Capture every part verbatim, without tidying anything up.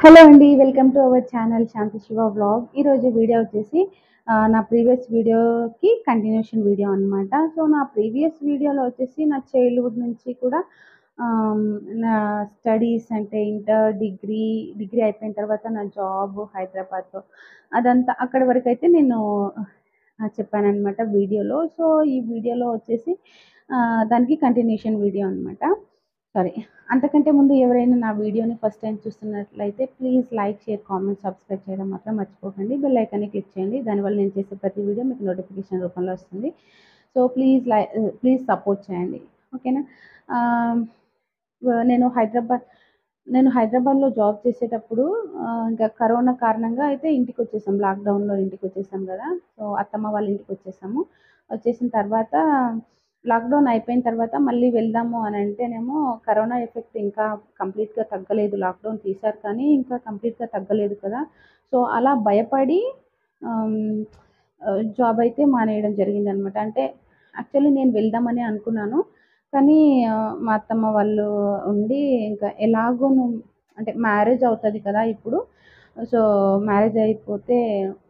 Hello అండి. Welcome to our channel Shanti Shiva vlog. ఈరోజు వీడియో వచ్చేసి ఆహ్, నా ప్రీవియస్ వీడియోకి కంటిన్యూషన్ వీడియో అనమాట. సో, నా ప్రీవియస్ వీడియోలో వచ్చేసి నా చైల్డ్‌హుడ్ నుంచి కూడా ఆహ్, నా స్టడీస్ అంటే ఇంటర్, డిగ్రీ, డిగ్రీ అయిపోయిన తర్వాత నా జాబ్ హైదరాబాద్‌లో అదంతా అక్కడి వరకైతే నేను ఆహ్, చెప్పాననమాట వీడియోలో. సో, ఈ వీడియోలో వచ్చేసి ఆహ్, దానికి కంటిన్యూషన్ వీడియో అనమాట. సారీ. అంతకంటే ముందు ఎవరైనా నా వీడియోని ఫస్ట్ టైం చూస్తున్నట్లయితే please like, share, comment, subscribe చేయడం మాత్రం మర్చిపోకండి. బెల్ ఐకాన్ని క్లిక్ చేయండి. దానివల్ల నేను చేసే ప్రతి వీడియో మీకు నోటిఫికేషన్ రూపంలో వస్తుంది. సో, ప్లీజ్ లై ప్లీజ్ సపోర్ట్ చేయండి. ఓకేనా? ఆహ్, వ నేను హైదరాబాద్ నేను హైదరాబాద్‌లో జాబ్ చేసేటప్పుడు ఆహ్, ఇంకా కరోనా కారణంగా అయితే ఇంటికొచ్చేసాం. లాక్‌డౌన్‌లో ఇంటికొచ్చేసాం గదా! సో, అత్తమ్మ వాళ్ళ ఇంటికొచ్చేసాము. వచ్చేసిన తర్వాత లాక్‌డౌన్ అయిపోయిన తర్వాత మళ్ళీ వెళ్దాము అని అంటేనేమో కరోనా ఎఫెక్ట్ ఇంకా కంప్లీట్‌గా తగ్గలేదు. లాక్‌డౌన్ తీశారు కానీ ఇంకా కంప్లీట్‌గా తగ్గలేదు కదా! సో, అలా భయపడి ఆహ్, ఆహ్, జాబ్ అయితే మానేయడం జరిగిందనమాట. అంటే యాక్చువల్లీ నేను వెళ్దామనే అనుకున్నాను. కానీ ఆహ్, మా అత్తమ్మ వాళ్ళు ఉండి ఇంకా ఎలాగో నువ్వు అంటే మ్యారేజ్ అవుతది కదా! ఇప్పుడు. సో, మ్యారేజ్ అయిపోతే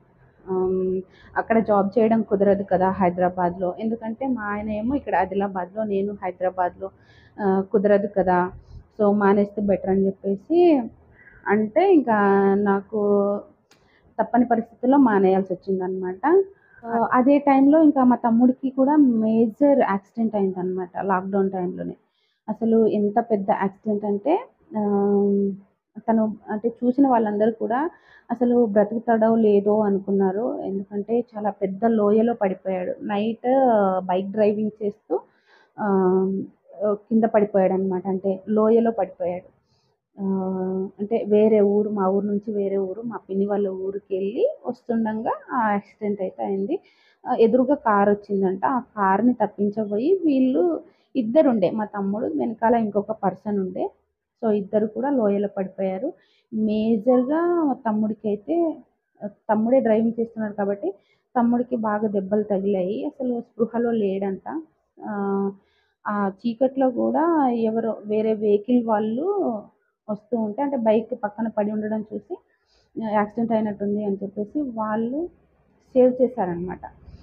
ఆహ్, అక్కడ జాబ్ చేయడం కుదరదు కదా! హైదరాబాద్‌లో. ఎందుకంటే మా ఆయన ఏమో ఇక్కడ ఆదిలాబాద్‌లో, నేను హైదరాబాద్‌లో. ఆహ్, కుదరదు కదా! సో, మానేస్తే బెటర్ అని చెప్పేసి అంటే ఇంకా నాకు తప్పని పరిస్థితుల్లో మానేయాల్సొచ్చిందనమాట. ఆహ్, అదే టైంలో ఇంకా మా తమ్ముడికి కూడా మేజర్ యాక్సిడెంట్ అయిందనమాట లాక్‌డౌన్ టైంలోనే. అసలు ఎంత పెద్ద యాక్సిడెంట్ అంటే ఆహ్, తను అంటే చూసిన వాళ్ళందరూ కూడా అసలు బ్రతుకుతాడో లేదో అనుకున్నారు. ఎందుకంటే చాలా పెద్ద లోయలో పడిపోయాడు. నైట్ బైక్ డ్రైవింగ్ చేస్తూ ఆహ్, కింద పడిపోయాడనమాట. అంటే లోయలో పడిపోయాడు. ఆహ్, అంటే వేరే ఊరు మా ఊరు నుంచి వేరే ఊరు మా పిన్ని వాళ్ళ ఊరికెళ్ళి వస్తుండంగా ఆ యాక్సిడెంట్ అయితే అయింది. ఆహ్, ఎదురుగా కారొచ్చిందంట. ఆ కార్‌ని తప్పించబోయి వీళ్ళు ఇద్దరుండే. మా తమ్ముడు వెనకాల ఇంకొక పర్సన్ ఉండే. సో, ఇద్దరు కూడా లోయలో పడిపోయారు. మేజర్‌గా మా తమ్ముడికైతే ఆహ్, తమ్ముడే డ్రైవింగ్ చేస్తున్నాడు కాబట్టి తమ్ముడికి బాగా దెబ్బలు తగిలాయి. అసలు స్పృహలో లేడంట. ఆహ్, ఆ చీకట్లో గూడా ఎవరో వేరే వెహికల్ వాళ్ళు వస్తూ ఉంటే అంటే బైక్ పక్కన పడి ఉండడం చూసి యాక్సిడెంట్ అయినట్టుంది అని చెప్పేసి వాళ్ళు సేవ్ చేశారనమాట.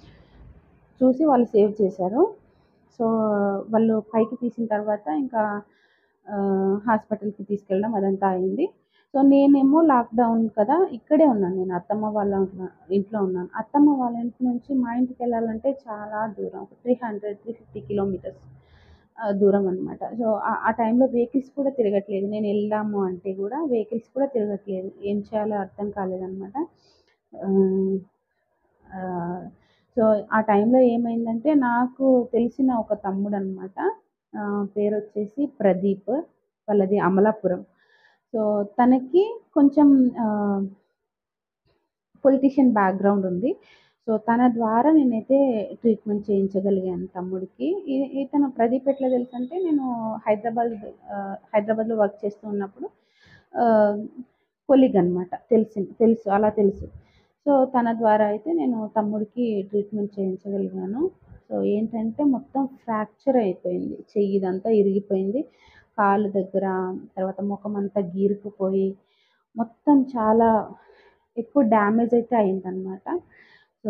చూసి వాళ్ళు సేవ్ చేశారు. సో, వాళ్ళు పైకి తీసిన తర్వాత ఇంకా ఆహ్, హాస్పిటల్‌కి తీసుకెళ్ళడం అదంతా అయింది. సో, నేనేమో లాక్‌డౌన్ కదా! ఇక్కడే ఉన్నాను నేను అత్తమ్మ వాళ్ళ ఇంట్లో ఉన్నాను. అత్తమ్మ వాళ్ళ ఇంటి నుంచి మా ఇంటికెళ్ళాలంటే చాలా దూరం. ఒక మూడు వందల, మూడు వందల యాభై కిలోమీటర్స్ ఆహ్, దూరం అనమాట. సో, ఆ ఆ టైంలో వెహికల్స్ కూడా తిరగట్లేదు. నేను ఎళ్దాము అంటే గూడా వెహికల్స్ కూడా తిరగట్లేదు. ఏం చేయాలో అర్థం కాలేదనమాట. ఆహ్, ఆహ్, సో, ఆ టైంలో ఏమైందంటే నాకు తెలిసిన ఒక తమ్ముడనమాట. ఆహ్, పేరొచ్చేసి ప్రదీప్. వాళ్ళది అమలాపురం. సో, తనకి కొంచెం ఆహ్, పొలిటీషియన్ బ్యాక్‌గ్రౌండ్ ఉంది. సో, తన ద్వారా నేనైతే ట్రీట్మెంట్ చేయించగలిగాను తమ్ముడికి. ఇ ఇతను ప్రదీప్ ఎట్లా తెలుసంటే నేను హైదరాబాద్ ఆహ్, హైదరాబాద్‌లో వర్క్ చేస్తూ ఉన్నప్పుడు ఆహ్, కొలీగ్ అనమాట. తెలిసింది తెలుసు అలా తెలుసు. సో, తన ద్వారా అయితే నేను తమ్ముడికి ట్రీట్మెంట్ చేయించగలిగాను. సో, ఏంటంటే మొత్తం ఫ్రాక్చర్ అయిపోయింది. చెయ్యి ఇదంతా ఇరిగిపోయింది. కాలు దగ్గర, తర్వాత మొఖమంతా గీరుకుపోయి మొత్తం చాలా ఎక్కువ డ్యామేజ్ అయితే అయిందనమాట. సో,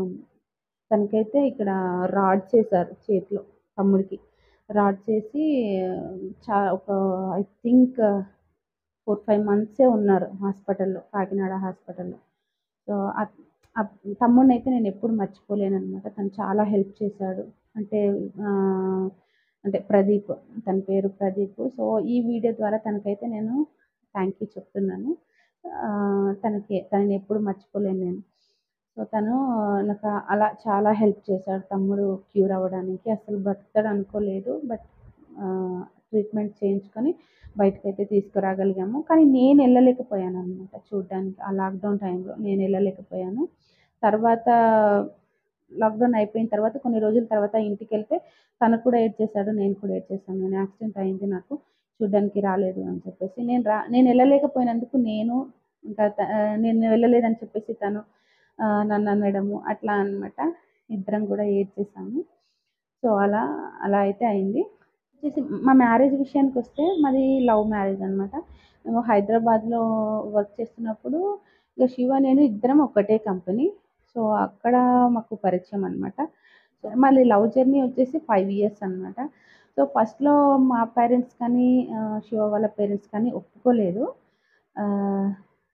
తనకైతే ఇక్కడ రాడ్స్ ఏసారు చేతిలో తమ్ముడికి. రాడ్స్ ఏసి చా ఒక ఐ థింక్ నాలుగు, ఐదు మంత్సే ఉన్నారు హాస్పిటల్‌లో. కాకినాడ హాస్పిటల్‌లో. సో, అత్ అప్ తమ్ముడినైతే నేనెప్పుడు మర్చిపోలేననమాట. తను చాలా హెల్ప్ చేశాడు. అంటే ఆహ్, అంటే ప్రదీప్. తన పేరు ప్రదీప్. సో, ఈ వీడియో ద్వారా తనకైతే నేను థ్యాంక్ యూ చెప్తున్నాను. ఆహ్, తనకి తననెప్పుడు మర్చిపోలేను నేను. సో, తను నాకు అలా చాలా హెల్ప్ చేశాడు తమ్ముడు క్యూర్ అవ్వడానికి. అసలు బ్రతుకుతాడనుకోలేదు. బట్ ఆహ్, ట్రీట్మెంట్ చేయించుకొని బయటకైతే తీసుకురాగలిగాము. కానీ నేనెళ్ళలేకపోయాననమాట చూడ్డానికి. ఆ లాక్‌డౌన్ టైంలో నేనెళ్ళలేకపోయాను. తర్వాత లాక్‌డౌన్ అయిపోయిన తర్వాత కొన్ని రోజుల తర్వాత ఇంటికెళ్తే తను కూడా ఏడ్చేసాడు. నేను కూడా ఏడ్చేసాను. నేను యాక్సిడెంట్ అయింది నాకు చూడ్డానికి రాలేదు అని చెప్పేసి. నేను రా నేనెళ్ళలేకపోయినందుకు నేను ఇంకా త ఆహ్, నేను వెళ్ళలేదని చెప్పేసి తను ఆహ్, నన్ననడము అట్లా అనమాట. ఇద్దరం గూడా ఏడ్చేసాము. సో, అలా అలా అయితే అయింది. వచ్చేసి మా మ్యారేజ్ విషయానికొస్తే మాది లవ్ మ్యారేజ్ అనమాట. మేము హైదరాబాద్‌లో వర్క్ చేస్తున్నప్పుడు ఇక శివ, నేను ఇద్దరం ఒక్కటే కంపెనీ. సో, అక్కడ మాకు పరిచయం అనమాట. సో, మళ్ళీ లవ్ జర్నీ వచ్చేసి ఐదు ఇయర్స్ అనమాట. సో, ఫస్ట్‌లో మా పేరెంట్స్ కానీ ఆహ్, శివ వాళ్ళ పేరెంట్స్ కానీ ఒప్పుకోలేదు. ఆహ్,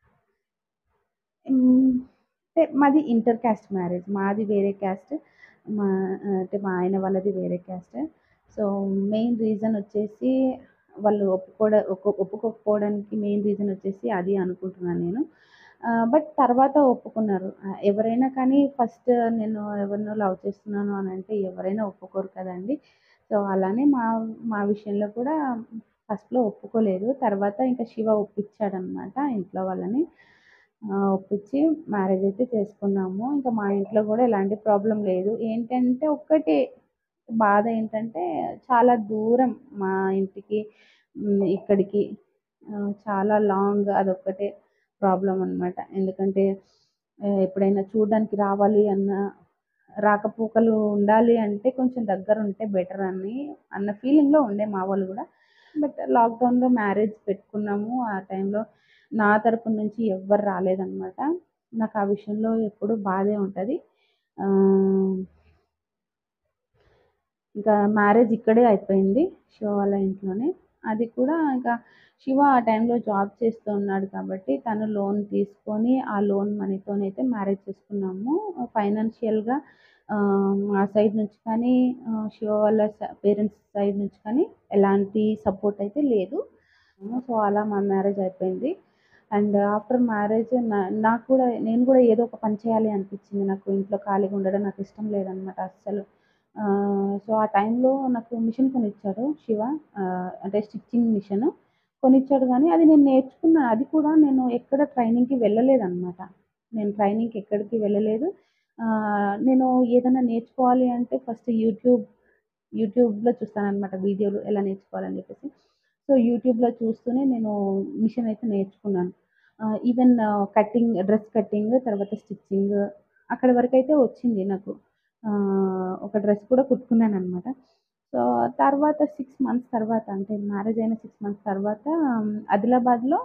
హ్మ్. అంటే మాది ఇంటర్ కాస్ట్ మ్యారేజ్. మాది వేరే కాస్ట్. మా ఆహ్, అంటే మా ఆయన వాళ్ళది వేరే కాస్ట్. సో, మెయిన్ రీజన్ వచ్చేసి వాళ్ళు ఒప్పుకోడ ఒప్పు ఒప్పుకోకపోవడానికి మెయిన్ రీజన్ వచ్చేసి అది అనుకుంటున్నాను నేను. ఆహ్, బట్ తర్వాత ఒప్పుకున్నారు. ఆహ్, ఎవరైనా కానీ ఫస్ట్ నేను ఎవరినో లవ్ చేస్తున్నాను అనంటే ఎవరైనా ఒప్పుకోరు కదండీ! సో, అలానే మా మా విషయంలో కూడా ఫస్ట్‌లో ఒప్పుకోలేదు. తర్వాత ఇంకా శివ ఒప్పించాడనమాట ఇంట్లో వాళ్ళని. ఆహ్, ఒప్పించి మ్యారేజ్ అయితే చేసుకున్నాము. ఇంకా మా ఇంట్లో గూడా ఎలాంటి ప్రాబ్లమ్ లేదు. ఏంటంటే ఒక్కటే బాధ ఏంటంటే చాలా దూరం మా ఇంటికి హ్మ్, ఇక్కడికి ఆహ్, చాలా లాంగ్ అదొక్కటే ప్రాబ్లమ్ అనమాట. ఎందుకంటే ఆహ్, ఎప్పుడైనా చూడడానికి రావాలి అన్నా, రాకపోకలు ఉండాలి అంటే కొంచెం దగ్గరుంటే బెటర్ అని అన్న ఫీలింగ్‌లో ఉండే మా వాళ్ళు గూడా. బట్ లాక్‌డౌన్‌లో మ్యారేజ్ పెట్టుకున్నాము. ఆ టైంలో నా తరపు నుంచి ఎవ్వరు రాలేదనమాట. నాకు ఆ విషయంలో ఎప్పుడూ బాధే ఉంటది. ఆహ్, ఇంకా మ్యారేజ్ ఇక్కడే అయిపోయింది. శివ వాళ్ళ ఇంట్లోనే. అది కూడా ఇంకా శివ ఆ టైంలో జాబ్ చేస్తూ ఉన్నాడు కాబట్టి తను లోన్ తీసుకొని ఆ లోన్ మనీతోనైతే మ్యారేజ్ చేసుకున్నాము. ఫైనాన్షియల్‌గా ఆహ్, మా సైడ్ నుంచి కానీ ఆహ్, శివ వాళ్ళ స పేరెంట్స్ సైడ్ నుంచి కానీ ఎలాంటి సపోర్ట్ అయితే లేదు. సో, అలా మా మ్యారేజ్ అయిపోయింది. అండ్ ఆఫ్టర్ మ్యారేజ్ నా నాకు కూడా నేను కూడా ఏదో ఒక పని చేయాలి అనిపించింది. నాకు ఇంట్లో ఖాళీగా ఉండడం నాకు ఇష్టం లేదనమాట అస్సలు. ఆహ్, సో, ఆ టైంలో నాకు మిషన్ కొనిచ్చాడు శివ. ఆహ్, అంటే స్టిచ్చింగ్ మిషన్ కొనిచ్చాడు గానీ, అది నేను నేర్చుకున్నా. అది కూడా నేను ఎక్కడ ట్రైనింగ్‌కి వెళ్ళలేదనమాట. నేను ట్రైనింగ్‌కి ఎక్కడికి వెళ్ళలేదు. ఆహ్, నేను ఏదైనా నేర్చుకోవాలి అంటే ఫస్ట్ యూట్యూబ్ యూట్యూబ్‌లో చూస్తాననమాట వీడియోలు ఎలా నేర్చుకోవాలని చెప్పేసి. సో, యూట్యూబ్‌లో చూస్తూనే నేను మిషన్ అయితే నేర్చుకున్నాను. Ah, even cutting dress cutting, తర్వాత స్టిచ్చింగ్ అక్కడి వరకైతే వచ్చింది నాకు. ఆహ్, ఒక డ్రెస్ కూడా కుట్టుకున్నాననమాట. సో, తర్వాత ఆరు మంత్స్ తర్వాత అంటే మ్యారేజ్ అయిన ఆరు మంత్స్ తర్వాత ఉమ్, ఆదిలాబాద్‌లో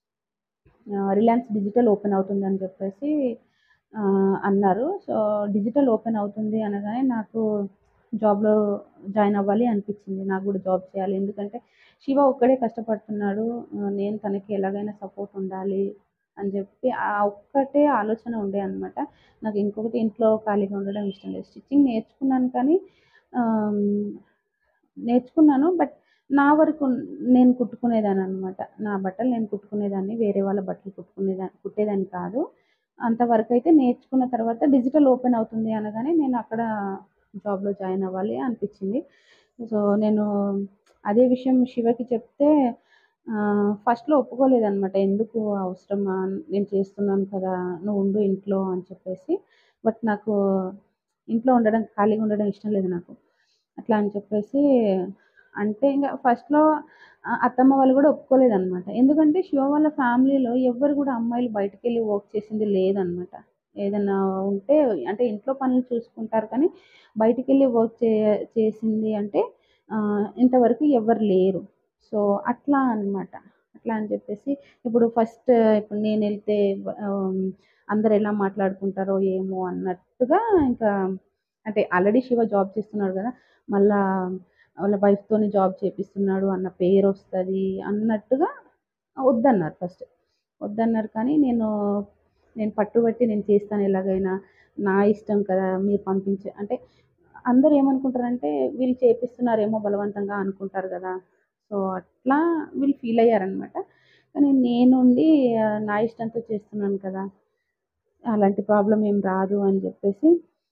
ఆహ్, రిలయన్స్ డిజిటల్ ఓపెన్ అవుతుందని చెప్పేసి ఆహ్, అన్నారు. సో, డిజిటల్ ఓపెన్ అవుతుంది అనగానే నాకు జాబ్‌లో జాయిన్ అవ్వాలి అనిపించింది. నాకు గూడా జాబ్ చేయాలి. ఎందుకంటే శివ ఒక్కడే కష్టపడుతున్నాడు. ఆహ్, నేను తనకి ఎలాగైనా సపోర్ట్ ఉండాలి అని చెప్పి ఆ ఒక్కటే ఆలోచన ఉండే అనమాట. నాకు ఇంకొకటి ఇంట్లో ఖాళీగా ఉండడం ఇష్టం లేదు. స్టిచ్చింగ్ నేర్చుకున్నాను కానీ ఆహ్, నేర్చుకున్నాను. బట్ నా వరకు నేను కుట్టుకునేదాన్ననమాట. నా బట్టలు నేను కుట్టుకునేదాన్ని. వేరే వాళ్ళ బట్టలు కుట్టుకునేదా కుట్టేదాన్ని కాదు. అంతవరకైతే నేర్చుకున్న తర్వాత డిజిటల్ ఓపెన్ అవుతుంది అనగానే నేను అక్కడ జాబ్‌లో జాయిన్ అవ్వాలి అనిపించింది. సో, నేను అదే విషయం శివకి చెప్తే ఆహ్, ఫస్ట్‌లో ఒప్పుకోలేదనమాట. ఎందుకు అవసరమా? నేను చేస్తున్నాను కదా! నువ్వు ఉండు ఇంట్లో అని చెప్పేసి. బట్ నాకు ఇంట్లో ఉండడం ఖాళీగా ఉండడం ఇష్టం లేదు నాకు. అట్లా అని చెప్పేసి అంటే ఇంగ ఫస్ట్‌లో ఆహ్, అత్తమ్మ వాళ్ళు గూడా ఒప్పుకోలేదనమాట. ఎందుకంటే శివ వాళ్ళ ఫ్యామిలీలో ఎవ్వరు గూడా అమ్మాయిలు బయటికెళ్ళి వర్క్ చేసింది లేదనమాట. ఏదన్నా ఉంటే అంటే ఇంట్లో పనులు చూసుకుంటారు కానీ బయటికెళ్ళి వర్క్ చే చేసింది అంటే ఆహ్, ఇంతవరకు ఎవ్వరు లేరు. సో, అట్లా అనమాట. అట్లా అని చెప్పేసి ఇప్పుడు ఫస్ట్ ఇప్పుడు నేనెళ్తే ఆహ్, అందరెలా మాట్లాడుకుంటారో ఏమో అన్నట్టుగా ఇంకా అంటే ఆల్రెడీ శివ జాబ్ చేస్తున్నాడు గదా! మళ్ళా వాళ్ళ వైఫ్‌తోని జాబ్ చేపిస్తున్నాడు అన్న పేరొస్తది అన్నట్టుగా వద్దన్నారు ఫస్ట్. వద్దన్నారు కానీ నేను, నేను పట్టుబట్టి నేను చేస్తాను ఎలాగైనా. నా ఇష్టం కదా! మీరు పంపించే అంటే అందరూ ఏమనుకుంటారంటే వీళ్ళు చేపిస్తున్నారేమో బలవంతంగా అనుకుంటారు గదా! సో, అట్లా వీళ్ళు ఫీలయ్యారనమాట. కానీ నేనుండి ఆహ్, నా ఇష్టంతో చేస్తున్నాను కదా! అలాంటి ప్రాబ్లమ్ ఏం రాదు అని జెప్పేసి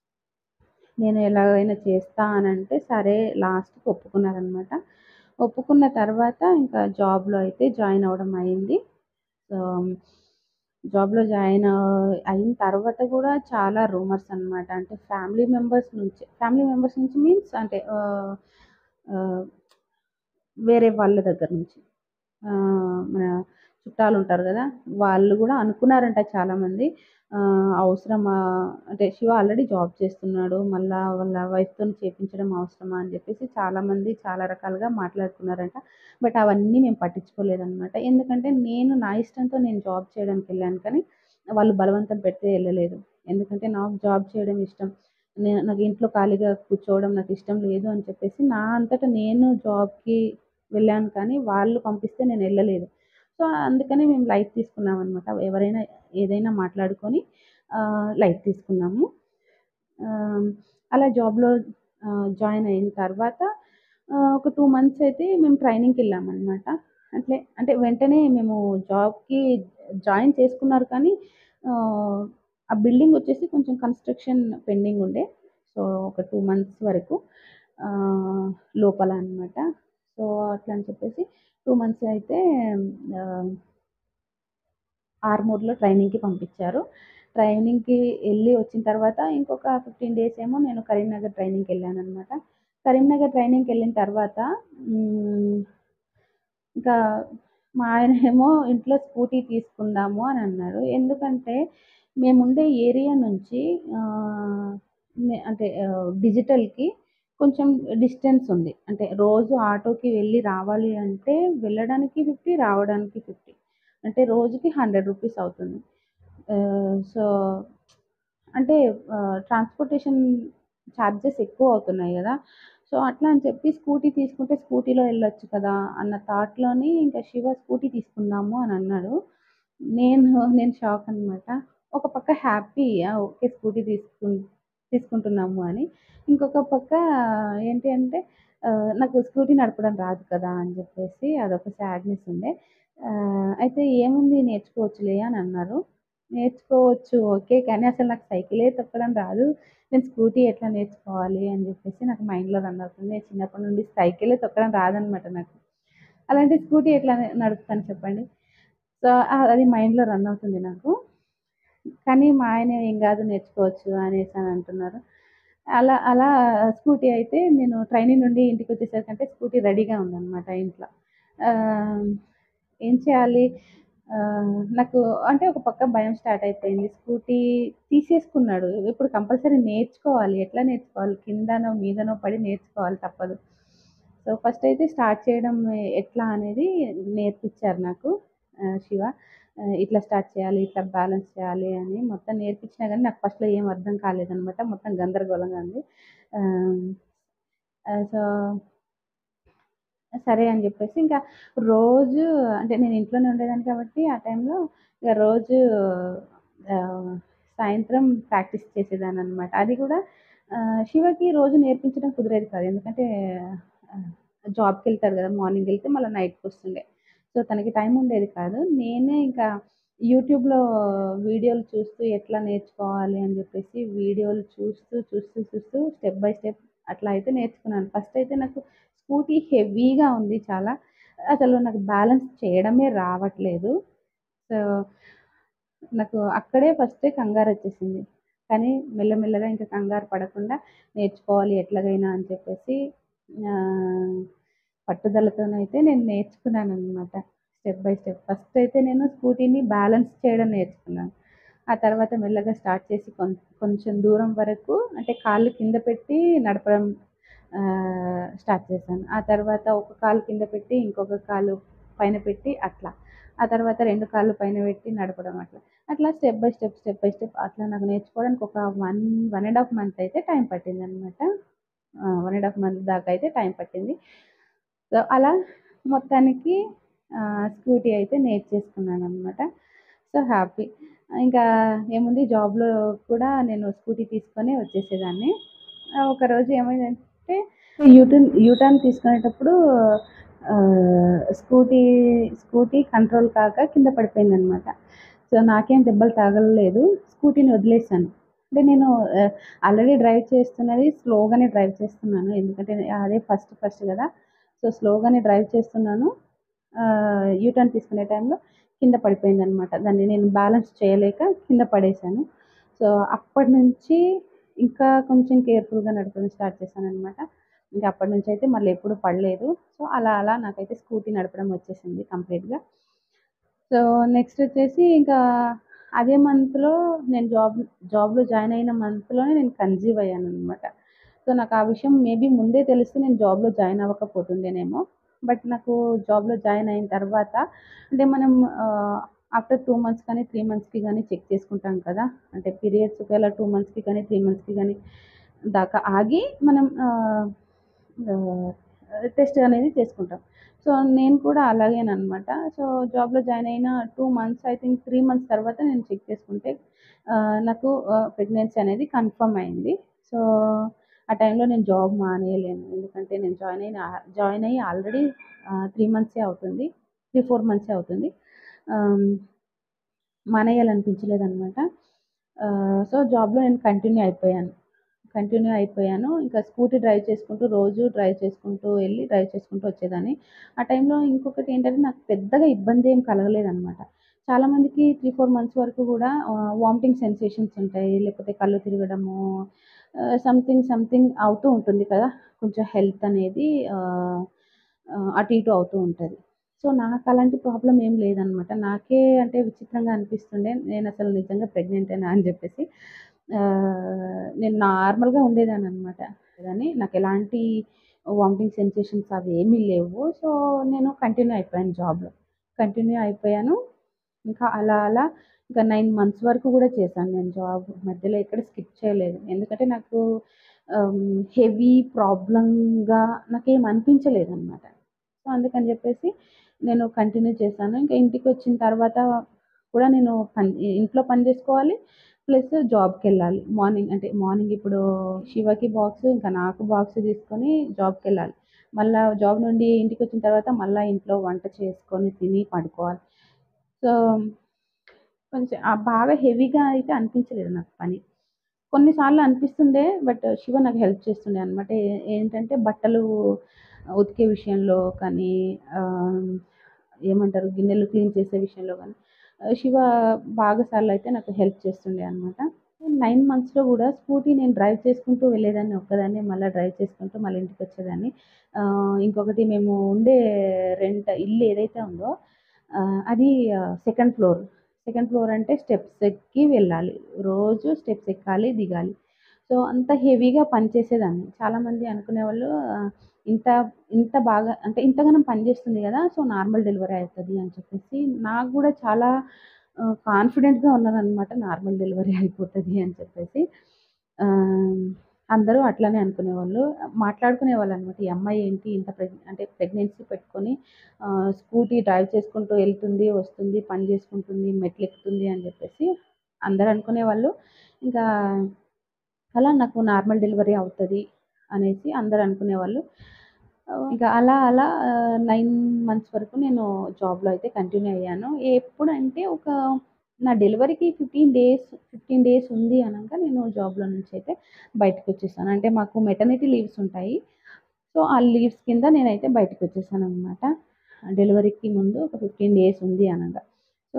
నేను ఎలాగైనా చేస్తా అనంటే సరే లాస్ట్‌కి ఒప్పుకున్నారనమాట. ఒప్పుకున్న తర్వాత ఇంకా జాబ్‌లో అయితే జాయిన్ అవ్వడం అయింది. సో, జాబ్‌లో జాయిన్ ఆహ్, అయిన తర్వాత గూడా చాలా రూమర్స్ అనమాట. అంటే ఫ్యామిలీ మెంబర్స్ నుంచి ఫ్యామిలీ మెంబర్స్ నుంచి మీన్స్ అంటే ఆహ్, ఆహ్, వేరే వాళ్ళ దగ్గర నుంచి. ఆహ్, మన చుట్టాలు ఉంటారు కదా, వాళ్ళు కూడా అనుకున్నారంట చాలామంది, అవసరమా అంటే శివ ఆల్రెడీ జాబ్ చేస్తున్నాడు, మళ్ళీ వాళ్ళ వైఫ్తో చేపించడం అవసరమా అని చెప్పేసి చాలామంది చాలా రకాలుగా మాట్లాడుకున్నారంట. బట్ అవన్నీ మేము పట్టించుకోలేదన్నమాట. ఎందుకంటే నేను నా ఇష్టంతో నేను జాబ్ చేయడానికి వెళ్ళాను, కానీ వాళ్ళు బలవంతం పెడితే వెళ్ళలేదు. ఎందుకంటే నాకు జాబ్ చేయడం ఇష్టం, నేను నాకు ఇంట్లో ఖాళీగా కూర్చోవడం నాకు ఇష్టం లేదు అని చెప్పేసి నా అంతటా నేను జాబ్కి వెళ్ళాను, కానీ వాళ్ళు పంపిస్తే నేను వెళ్ళలేదు. సో అందుకని మేము లైట్ తీసుకున్నాం అనమాట. ఎవరైనా ఏదైనా మాట్లాడుకొని లైట్ తీసుకున్నాము. అలా జాబ్లో జాయిన్ అయిన తర్వాత ఒక టూ మంత్స్ అయితే మేము ట్రైనింగ్కి వెళ్ళామన్నమాట. అట్లే అంటే వెంటనే మేము జాబ్కి జాయిన్ చేసుకున్నారు, కానీ ఆ బిల్డింగ్ వచ్చేసి కొంచెం కన్స్ట్రక్షన్ పెండింగ్ ఉండే. సో ఒక టూ మంత్స్ వరకు లోపల అనమాట. సో అట్లా అని చెప్పేసి టూ మంత్స్ అయితే ఆర్మూర్లో ట్రైనింగ్కి పంపించారు. ట్రైనింగ్కి వెళ్ళి వచ్చిన తర్వాత ఇంకొక ఫిఫ్టీన్ డేస్ ఏమో నేను కరీంనగర్ ట్రైనింగ్కి వెళ్ళాను అనమాట. కరీంనగర్ ట్రైనింగ్కి వెళ్ళిన తర్వాత ఇంకా మా ఆయన ఏమో ఇంట్లో స్కూటీ తీసుకుందాము అని అన్నాడు. ఎందుకంటే మేముండే ఏరియా నుంచి అంటే డిజిటల్కి కొంచెం డిస్టెన్స్ ఉంది. అంటే రోజు ఆటోకి వెళ్ళి రావాలి అంటే వెళ్ళడానికి ఫిఫ్టీ, రావడానికి ఫిఫ్టీ, అంటే రోజుకి హండ్రెడ్ రూపీస్ అవుతుంది. సో అంటే ట్రాన్స్పోర్టేషన్ ఛార్జెస్ ఎక్కువ అవుతున్నాయి కదా. సో అట్లా అని చెప్పి స్కూటీ తీసుకుంటే స్కూటీలో వెళ్ళొచ్చు కదా అన్న థాట్లోని ఇంకా శివ స్కూటీ తీసుకుందాము అని అన్నాడు. నేను నేను షాక్ అనమాట. ఒక పక్క హ్యాపీ, ఓకే స్కూటీ తీసుకు తీసుకుంటున్నాము అని. ఇంకొక పక్క ఏంటి అంటే నాకు స్కూటీ నడపడం రాదు కదా అని చెప్పేసి అదొక సాడ్నెస్ ఉండే. అయితే ఏముంది నేర్చుకోవచ్చులే అని అన్నారు. నేర్చుకోవచ్చు ఓకే, కానీ అసలు నాకు సైకిలే తొక్కడం రాదు, నేను స్కూటీ ఎట్లా నేర్చుకోవాలి అని చెప్పేసి నాకు మైండ్లో రన్ అవుతుంది. నేను చిన్నప్పటి నుండి సైకిలే తొక్కడం రాదనమాట నాకు. అలాంటి స్కూటీ ఎట్లా నడుపుతాను చెప్పండి. సో అది మైండ్లో రన్ అవుతుంది నాకు. కానీ మా ఆయన ఏం కాదు నేర్చుకోవచ్చు అనేసి అని అంటున్నారు. అలా అలా స్కూటీ అయితే నేను ట్రైనింగ్ నుండి ఇంటికి వచ్చేసరికంటే స్కూటీ రెడీగా ఉందన్నమాట ఇంట్లో. ఏం చేయాలి, నాకు అంటే ఒక పక్క భయం స్టార్ట్ అయిపోయింది. స్కూటీ తీసేసుకున్నాడు, ఇప్పుడు కంపల్సరీ నేర్చుకోవాలి, ఎట్లా నేర్చుకోవాలి, కిందనో మీదనో పడి నేర్చుకోవాలి తప్పదు. సో ఫస్ట్ అయితే స్టార్ట్ చేయడం ఎట్లా అనేది నేర్పించారు నాకు శివ. ఇట్లా స్టార్ట్ చేయాలి, ఇట్లా బ్యాలెన్స్ చేయాలి అని మొత్తం నేర్పించినా కానీ నాకు ఫస్ట్లో ఏం అర్థం కాలేదనమాట. మొత్తం గందరగోళంగా ఉంది. సో సరే అని చెప్పేసి ఇంకా రోజు అంటే నేను ఇంట్లోనే ఉండేదాన్ని కాబట్టి ఆ టైంలో ఇక రోజు సాయంత్రం ప్రాక్టీస్ చేసేదాన్ని అనమాట. అది కూడా శివకి రోజు నేర్పించడం కుదిరేది కాదు, ఎందుకంటే జాబ్కి వెళ్తాడు కదా, మార్నింగ్ వెళ్తే మళ్ళీ నైట్కి వస్తుండే. సో తనకి టైం ఉండేది కాదు. నేనే ఇంకా యూట్యూబ్లో వీడియోలు చూస్తూ ఎట్లా నేర్చుకోవాలి అని చెప్పేసి వీడియోలు చూస్తూ చూస్తూ చూస్తూ స్టెప్ బై స్టెప్ అట్లా అయితే నేర్చుకున్నాను. ఫస్ట్ అయితే నాకు స్కూటీ హెవీగా ఉంది చాలా, అసలు నాకు బ్యాలెన్స్ చేయడమే రావట్లేదు. సో నాకు అక్కడే ఫస్టే కంగారు వచ్చేసింది. కానీ మెల్లమెల్లగా ఇంకా కంగారు పడకుండా నేర్చుకోవాలి ఎట్లాగైనా అని చెప్పేసి పట్టుదలతోనైతే నేను నేర్చుకున్నాను అనమాట. స్టెప్ బై స్టెప్ ఫస్ట్ అయితే నేను స్కూటీని బ్యాలెన్స్ చేయడం నేర్చుకున్నాను. ఆ తర్వాత మెల్లగా స్టార్ట్ చేసి కొంచెం దూరం వరకు అంటే కాళ్ళు కింద పెట్టి నడపడం స్టార్ట్ చేశాను. ఆ తర్వాత ఒక కాలు కింద పెట్టి ఇంకొక కాలు పైన పెట్టి అట్లా, ఆ తర్వాత రెండు కాళ్ళు పైన పెట్టి నడపడం అట్లా అట్లా step by step step by step అట్లా నాకు నేర్చుకోవడానికి ఒక one one and half month అయితే టైం పట్టింది అనమాట. వన్ అండ్ హాఫ్ మంత్ దాకా అయితే టైం పట్టింది. సో అలా మొత్తానికి స్కూటీ అయితే నేర్చేసుకున్నాను అనమాట. So happy. ఇంకా ఏముంది, జాబ్లో కూడా నేను స్కూటీ తీసుకొని వచ్చేసేదాన్ని. ఒకరోజు ఏమైందంటే యూటర్న్ యూటర్న్ తీసుకునేటప్పుడు స్కూటీ స్కూటీ కంట్రోల్ కాక కింద పడిపోయిందనమాట. సో నాకేం దెబ్బలు తగలలేదు, స్కూటీని వదిలేసాను. అంటే నేను ఆల్రెడీ డ్రైవ్ చేస్తున్నది స్లోగానే డ్రైవ్ చేస్తున్నాను, ఎందుకంటే అదే ఫస్ట్ ఫస్ట్ కదా. సో స్లోగానే డ్రైవ్ చేస్తున్నాను. యూటర్న్ తీసుకునే టైంలో కింద పడిపోయిందనమాట. దాన్ని నేను బ్యాలెన్స్ చేయలేక కింద పడేశాను. సో అప్పటి నుంచి ఇంకా కొంచెం కేర్ఫుల్గా నడపడం స్టార్ట్ చేశాను అనమాట. ఇంకా అప్పటి నుంచి అయితే మళ్ళీ ఎప్పుడు పడలేదు. సో అలా అలా నాకైతే స్కూటీ నడపడం వచ్చేసింది కంప్లీట్గా. సో, నెక్స్ట్ వచ్చేసి ఇంకా అదే మంత్‌లో నేను జాబ్ జాబ్‌లో జాయిన్ అయిన మంత్‌లోనే నేను కన్సీవ్ అయ్యాననమాట. సో, నాకు ఆ విషయం మేబీ ముందే తెలిస్తే నేను జాబ్‌లో జాయిన్ అవ్వకపోతుండేనేమో. బట్ నాకు జాబ్‌లో జాయిన్ అయిన తర్వాత అంటే మనం ఆహ్, ఆఫ్టర్ రెండు మంత్స్ కానీ, మూడు మంత్స్‌కి గానీ చెక్ చేసుకుంటాం కదా! అంటే పీరియడ్స్ ఒకవేళ రెండు మంత్స్‌కి కానీ, మూడు మంత్స్‌కి గానీ దాకా ఆగి మనం ఆహ్, ఆహ్, టెస్ట్ అనేది చేసుకుంటాం. సో, నేను కూడా అలాగేననమాట. సో, జాబ్‌లో జాయిన్ అయిన రెండు మంత్స్ ఐ థింక్ మూడు మంత్స్ తర్వాత నేను చెక్ చేసుకుంటే ఆహ్, నాకు ఆహ్, ప్రెగ్నెన్సీ అనేది కన్ఫర్మ్ అయింది. సో, ఆ టైంలో నేను జాబ్ మానేయలేను. ఎందుకంటే నేను జాయిన్ అయిన జాయిన్ అయ్యి ఆల్రెడీ ఆహ్, మూడు మంత్సే అవుతుంది. మూడు, నాలుగు మంత్సే అవుతుంది. ఆహ్, మానేయాలనిపించలేదనమాట. ఆహ్, సో, జాబ్‌లో నేను కంటిన్యూ అయిపోయాను. కంటిన్యూ అయిపోయాను. ఇంకా స్కూటీ డ్రైవ్ చేసుకుంటూ రోజు డ్రైవ్ చేసుకుంటూ ఎళ్లి, డ్రైవ్ చేసుకుంటూ వచ్చేదాన్ని. ఆ టైంలో ఇంకొకటేంటంటే నాకు పెద్దగా ఇబ్బందేం కలగలేదనమాట. చాలామందికి మూడు, నాలుగు మంత్స్ వరకు గూడా ఆహ్, వామిటింగ్ సెన్సేషన్స్ ఉంటాయి. లేకపోతే కళ్ళు తిరగడము ఆహ్, సంథింగ్, సంథింగ్ అవుతూ ఉంటుంది కదా! కొంచెం హెల్త్ అనేది ఆహ్, ఆహ్, అటు ఇటు అవుతూ ఉంటది. సో, నాకలాంటి ప్రాబ్లమ్ ఏం లేదనమాట. నాకే అంటే విచిత్రంగా అనిపిస్తుండే నేనసలు నిజంగా ప్రెగ్నెంటేనా అని జెప్పేసి. ఆహ్, నేను నార్మల్‌గా ఉండేదాన్ననమాట. కానీ నాకెలాంటి వామిటింగ్ సెన్సేషన్స్ అవేమీ లేవు. సో, నేను కంటిన్యూ అయిపోయాను జాబ్‌లో. కంటిన్యూ అయిపోయాను. ఇంకా అలా అలా ఇంకా తొమ్మిది మంత్స్ వరకు గూడా చేశాను నేను జాబ్. మధ్యలో ఎక్కడ స్కిప్ చేయలేదు. ఎందుకంటే నాకు ఆహ్, హెవీ ప్రాబ్లమ్‌గా నాకేం అనిపించలేదనమాట. సో, అందుకని జెప్పేసి నేను కంటిన్యూ చేశాను. ఇంకా ఇంటికొచ్చిన తర్వాత కూడా నేను పని ఇంట్లో పని జేసుకోవాలి. ప్లస్ జాబ్‌కెళ్ళాలి. మార్నింగ్ అంటే మార్నింగ్ ఇప్పుడు శివకి బాక్స్, ఇంకా నాకు బాక్స్ తీసుకొని జాబ్‌కెళ్ళాలి. మళ్ళా జాబ్ నుండి ఇంటికొచ్చిన తర్వాత మళ్ళా ఇంట్లో వంట చేసుకొని తిని పడుకోవాలి. సో, కొంచెం ఆహ్, బాగా హెవీగా అయితే అనిపించలేదు నాకు పని. కొన్ని సార్లు అనిపిస్తుండే బట్ శివ నాకు హెల్ప్ చేస్తుండే అనమాట. ఏ ఏంటంటే బట్టలు ఉతికే విషయంలో కానీ ఆహ్, ఏమంటారు గిన్నెలు క్లీన్ చేసే విషయంలో గానీ ఆహ్, శివ బాగా సార్లయితే నాకు హెల్ప్ చేస్తుండే అనమాట. తొమ్మిది మంత్స్‌లో గూడా స్కూటీ నేను డ్రైవ్ చేసుకుంటూ వెళ్ళేదాన్ని ఒక్కదాన్నే. మళ్ళా డ్రైవ్ చేసుకుంటూ మళ్ళీ ఇంటికొచ్చేదాన్ని. ఆహ్, ఇంకొకటి మేము ఉండే రెంట్ ఇల్లు ఏదైతే ఉందో ఆహ్, అది ah, second floor. Second floor అంటే స్టెప్స్ ఎక్కి వెళ్ళాలి. రోజు స్టెప్స్ ఎక్కాలి, దిగాలి. సో, అంత హెవీగా పని చేసేదాన్ని. చాలామంది అనుకునేవాళ్ళు ఆహ్, ఇంత ఇంత బాగా అంటే ఇంతగనం పని చేస్తుంది గదా! సో, నార్మల్ డెలివరీ అయితది అని చెప్పేసి నాకు గూడా చాలా ఆహ్, కాన్ఫిడెంట్‌గా ఉన్నాననమాట. నార్మల్ డెలివరీ అయిపోతది అని చెప్పేసి. ఆహ్, అందరూ అట్లనే అనుకునేవాళ్ళు. మాట్లాడుకునేవాళ్ళనమాట. ఈ అమ్మాయి ఏంటి ఇంత ప్రెగ్ అంటే ప్రెగ్నెన్సీ పెట్టుకొని ఆహ్, స్కూటీ డ్రైవ్ చేసుకుంటూ ఎళ్తుంది, వస్తుంది, పని చేసుకుంటుంది, మెట్లెక్కుతుంది అని జెప్పేసి అందరూ అనుకునేవాళ్ళు. ఇంకా అలా నాకు నార్మల్ డెలివరీ అవుతది అనేసి అందరూ అనుకునేవాళ్ళు. ఆహ్, ఇక అలా అలా ఆహ్, తొమ్మిది మంత్స్ వరకు నేను జాబ్‌లో అయితే కంటిన్యూ అయ్యాను. ఎప్పుడంటే ఒక నా డెలివరీకి పదిహేను డేస్ పదిహేను డేస్ ఉంది అనంక నేను జాబ్‌లో నుంచయితే బయటకొచ్చేసాను. అంటే మాకు మెటర్నిటీ లీవ్స్ ఉంటాయి. సో, ఆ లీవ్స్ కింద నేనైతే బయటకొచ్చేసాననమాట. డెలివరీకి ముందు ఒక పదిహేను డేస్ ఉంది అనంగా. సో,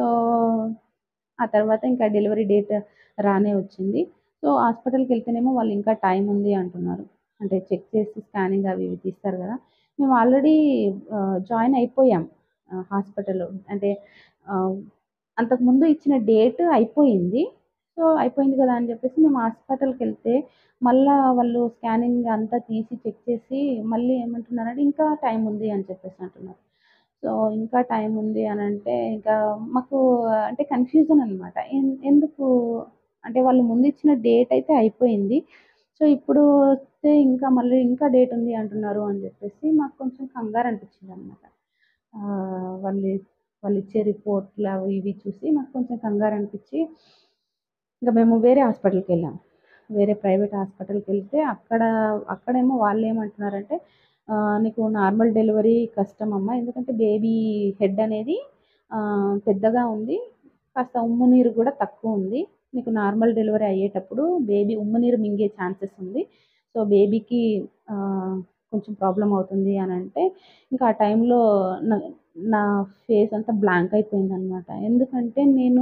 ఆ తర్వాత ఇంకా డెలివరీ డేట్ రానే వచ్చింది. సో, హాస్పిటల్‌కెళ్తేనేమో వాళ్ళు ఇంకా టైం ఉంది అంటున్నారు. అంటే చెక్ చేసి స్కానింగ్ అవి ఇవి తీస్తారు గదా! మేము ఆల్రెడీ ఆహ్, జాయిన్ అయిపోయాం ఆహ్, హాస్పిటల్‌లో. అంటే ఆహ్, అంతకుముందు ఇచ్చిన డేట్ అయిపోయింది. సో, అయిపోయింది గదా! అని జెప్పేసి మేము హాస్పిటల్‌కెళ్తే మళ్ళా వాళ్ళు స్కానింగ్ అంతా తీసి చెక్ చేసి మళ్ళీ ఏమంటున్నారంటే, ఇంకా టైం ఉంది అని చెప్పేసి అంటున్నారు. సో, ఇంకా టైం ఉంది అనంటే ఇంకా మాకు అంటే కన్‌ఫ్యూజన్ అనమాట. ఎన్ ఎందుకు అంటే వాళ్ళు ముందిచ్చిన డేట్ అయితే అయిపోయింది. సో, ఇప్పుడు వస్తే ఇంకా మళ్ళీ ఇంకా డేట్ ఉంది అంటున్నారు అని జెప్పేసి మాకు కొంచెం కంగారు అనిపించిందనమాట. ఆహ్, వాళ్ళు వాళ్ళిచ్చే రిపోర్ట్‌లు అవి ఇవి చూసి నాకు కొంచెం కంగారు అనిపిచ్చి ఇంక మేము వేరే హాస్పిటల్‌కెళ్ళాం. వేరే ప్రైవేట్ హాస్పిటల్‌కెళ్తే అక్కడ అక్కడేమో వాళ్ళేమంటున్నారంటే ఆహ్, "నీకు నార్మల్ డెలివరీ కష్టమమ్మా. ఎందుకంటే బేబీ హెడ్ అనేది ఆహ్, పెద్దగా ఉంది. కాస్త ఉమ్ము నీరు గూడా తక్కువుంది. నీకు నార్మల్ డెలివరీ అయ్యేటప్పుడు బేబీ ఉమ్ము నీరు మింగే ఛాన్సెస్ ఉంది. సో, బేబీకి ఆహ్, కొంచెం ప్రాబ్లమ్ అవుతుంది" అనంటే ఇంకా ఆ టైంలో నా నా ఫేస్ అంతా బ్లాంక్ అయిపోయిందనమాట. ఎందుకంటే నేను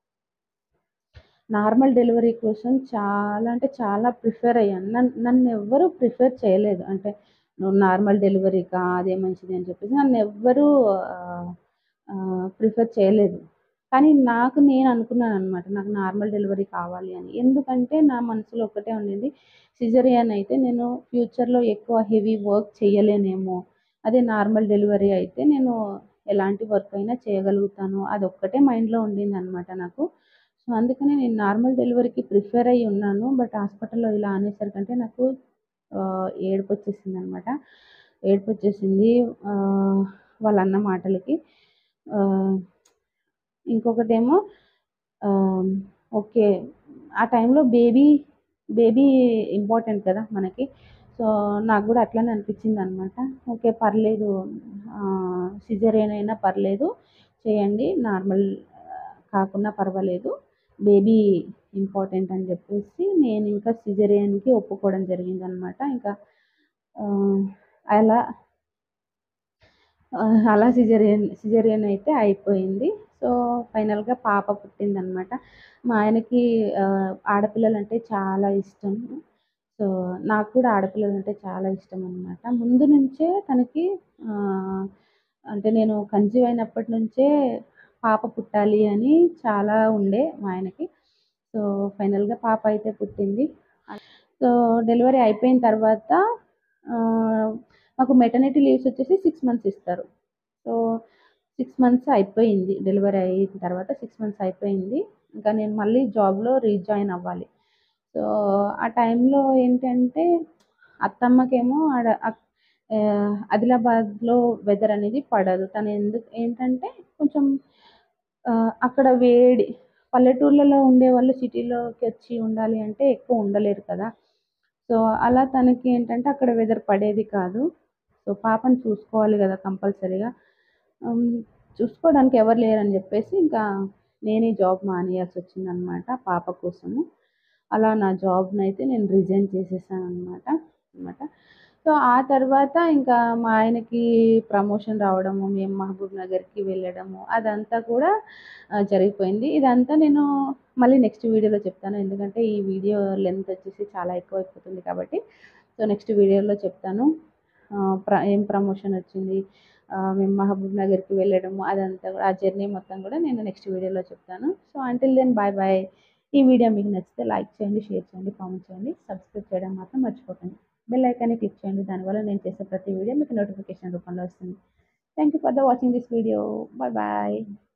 నార్మల్ డెలివరీ కోసం చాలా అంటే చాలా ప్రిఫర్ అయ్యాను. నన్ నన్నెవ్వరు ప్రిఫర్ చేయలేదు. అంటే నువ్వు నార్మల్ డెలివరీకా అదే మంచిది అని చెప్పేసి నన్నెవ్వరూ ఆహ్, ఆహ్, ప్రిఫర్ చేయలేదు. కానీ నాకు నేను అనుకున్నాననమాట. నాకు నార్మల్ డెలివరీ కావాలి అని. ఎందుకంటే నా మనసులో ఒక్కటే ఉండింది. సిజేరియన్ అయితే నేను ఫ్యూచర్‌లో ఎక్కువ హెవీ వర్క్ చేయలేనేమో. అదే నార్మల్ డెలివరీ అయితే నేను ఎలాంటి వర్క్ అయినా చేయగలుగుతాను. అదొక్కటే మైండ్‌లో ఉండిందనమాట నాకు. సో, అందుకనే నేను నార్మల్ డెలివరీకి ప్రిఫర్ అయ్యి ఉన్నాను. బట్ హాస్పిటల్‌లో ఇలా అనేసరికంటే నాకు ఆహ్, ఏడుపొచ్చేసిందనమాట. ఏడుపొచ్చేసింది ఆహ్, వాళ్ళన్న మాటలకి. ఆహ్, ఇంకొకటేమో ఆహ్, ఓకే. ఆ టైంలో బేబీ, బేబీ ఇంపార్టెంట్ కదా మనకి. సో, నాకు గూడా అట్లనే అనిపించిందనమాట. ఓకే. పర్లేదు ఆహ్, సిజేరియన్ అయినా పర్లేదు చేయండి. నార్మల్ కాకున్నా పర్వాలేదు. బేబీ ఇంపార్టెంట్ అని జెప్పేసి నేనింకా సిజేరియన్‌కి ఒప్పుకోవడం జరిగిందనమాట. ఇంకా ఆహ్, అలా ఆహ్, అలా సిజేరియన్ సిజేరియన్ అయితే అయిపోయింది. సో, ఫైనల్‌గా పాప పుట్టిందనమాట. మా ఆయనకి ఆహ్, ఆడపిల్లలంటే చాలా ఇష్టం. సో, నాకు కూడా ఆడపిల్లలంటే చాలా ఇష్టమనమాట. ముందు నుంచే తనకి ఆహ్, అంటే నేను కన్సీవ్ అయినప్పటి నుంచే పాప పుట్టాలి అని చాలా ఉండే మా ఆయనకి. సో, ఫైనల్‌గా పాప అయితే పుట్టింది. సో, డెలివరీ అయిపోయిన తర్వాత ఆహ్, మాకు మెటర్నిటీ లీవ్స్ వచ్చేసి ఆరు మంత్స్ ఇస్తారు. సో, ఆరు మంత్స్ అయిపోయింది. డెలివరీ అయిన తర్వాత ఆరు మంత్స్ అయిపోయింది. ఇంకా నేను మళ్ళీ జాబ్‌లో రీజాయిన్ అవ్వాలి. సో, ఆ టైంలో ఏంటంటే అత్తమ్మకేమో ఆడ అక్ ఆహ్, ఆదిలాబాద్‌లో వెదర్ అనేది పడదు. తను ఎందుకు ఏంటంటే కొంచెం ఆహ్, అక్కడ వేడి పల్లెటూర్లలో ఉండేవాళ్ళు సిటీలోకొచ్చి ఉండాలి అంటే ఎక్కువ ఉండలేరు కదా! సో, అలా తనకి ఏంటంటే అక్కడ వెదర్ పడేది కాదు. సో, పాపని చూసుకోవాలి గదా! కంపల్సరీగా. హ్మ్. చూసుకోవడానికి ఎవరు లేరని జెప్పేసి ఇంకా నేనే జాబ్ మానేయాల్సొచ్చిందనమాట పాప కోసము. అలా నా జాబ్‌నైతే నేను రిజైన్ చేసేసాననమాట. అనమాట. సో, ఆ తర్వాత ఇంకా మా ఆయనకి ప్రమోషన్ రావడము, మేము మహబూబ్ నగర్‌కి వెళ్ళడము అదంతా కూడా ఆహ్, జరిగిపోయింది. ఇదంతా నేను మళ్ళీ నెక్స్ట్ వీడియోలో చెప్తాను. ఎందుకంటే ఈ వీడియో లెంత్ వచ్చేసి చాలా ఎక్కువైపోతుంది కాబట్టి. సో, నెక్స్ట్ వీడియోలో చెప్తాను. ఆహ్, ప్ర ఏం ప్రమోషన్ వచ్చింది. ఆహ్, మేము మహబూబ్ నగర్‌కి వెళ్ళడము అదంతా కూడా ఆ జర్నీ మొత్తం కూడా నేను నెక్స్ట్ వీడియోలో చెప్తాను. So, until then bye bye. ఈ వీడియో మీకు నచ్చితే లైక్ చేయండి, షేర్ చేయండి, కామెంట్ చేయండి. సబ్స్క్రైబ్ చేయడం మాత్రం మర్చిపోకండి. బెల్ ఐకాన్ని క్లిక్ చేయండి. దానివల్ల నేను చేసే ప్రతి వీడియో మీకు నోటిఫికేషన్ రూపంలో వస్తుంది. Thank you for the watching this video. Bye bye.